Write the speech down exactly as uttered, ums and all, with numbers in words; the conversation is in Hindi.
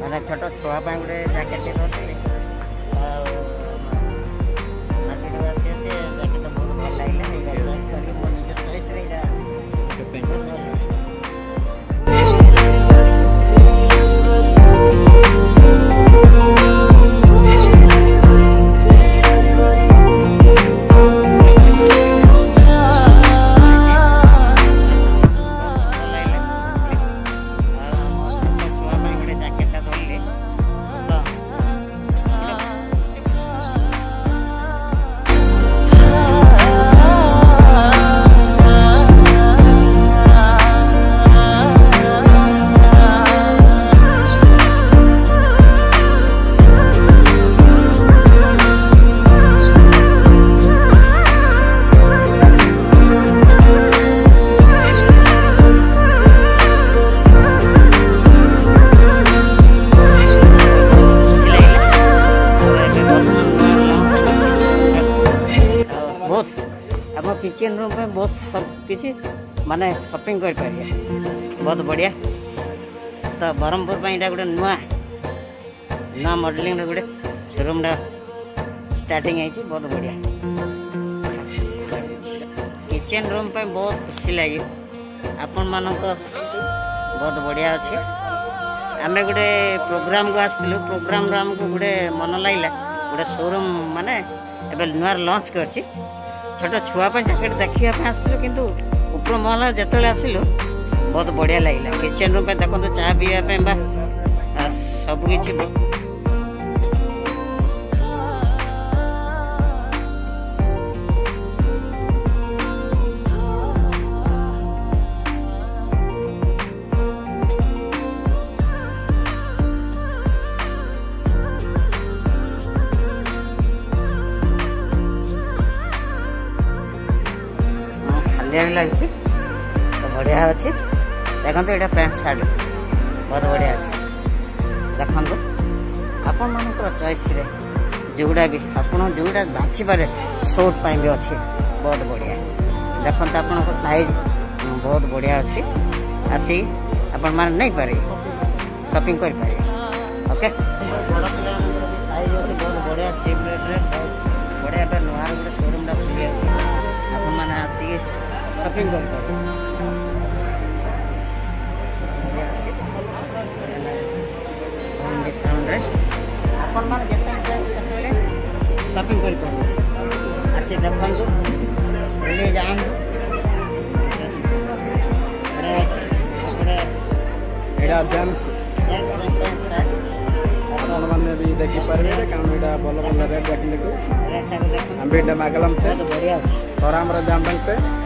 मैंने छोट छुआ गोटे जैकेट धरती मार्केट आसी आसी जैकेट बहुत भल लगे चॉइस कर निज चॉइस किचन रूम में बहुत सब किसी माने शॉपिंग कर पारे बहुत बढ़िया। तो ब्रह्मपुर गोटे नुआ नुआ मॉडलिंग गोटे शोरूम स्टार्टिंग है बहुत बढ़िया। किचन रूम पे बहुत खुशी लगे आपण मानक बहुत बढ़िया अच्छे। आम गोटे प्रोग्राम को आसलु प्रोग्राम आमको गोटे मन लगे गोटे शोरूम माने एबे नुआ लॉन्च करछि छोट छुआ जैकेट देखा आसलु किंतु ऊपर महल जो आसलु बहुत बढ़िया लगे। किचन रूम पे देखो चाह पीवाई सबकि लगी तो बढ़िया अच्छे। देखो ये पैंट सार्ट बहुत बढ़िया अच्छे। देखो आपण मान चॉइस जोड़ा भी आप जोड़ा बाछी पारे शॉर्ट पाई भी अच्छे बहुत बढ़िया। देखो आपण साइज बहुत बढ़िया अच्छे आसी आपण मान नहीं पारे शॉपिंग कर पारे। ओके बड़ पिला साइज अच्छे बहुत बढ़िया चीप रेट बढ़िया नुआ गोटे शोरूम खुली आप मैंने आसिक शॉपिंग कर डिस्काउंट आपण मान शॉपिंग कर आसी देखु बुले जातु मैंने भी देखिपारे कारण यहाँ भल भल रेट देखिए आम मागलम बढ़िया अच्छे सराम जाम बैंक पे